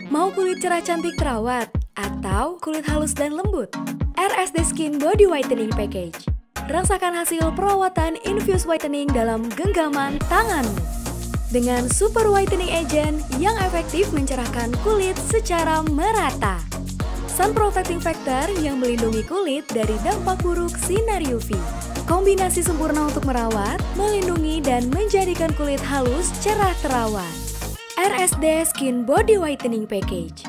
Mau kulit cerah cantik terawat atau kulit halus dan lembut? RSD Skin Body Whitening Package. Rasakan hasil perawatan infused whitening dalam genggaman tanganmu. Dengan Super Whitening Agent yang efektif mencerahkan kulit secara merata. Sun Protecting Factor yang melindungi kulit dari dampak buruk sinar UV. Kombinasi sempurna untuk merawat, melindungi, dan menjadikan kulit halus cerah terawat. RSD Skin Body Whitening Package.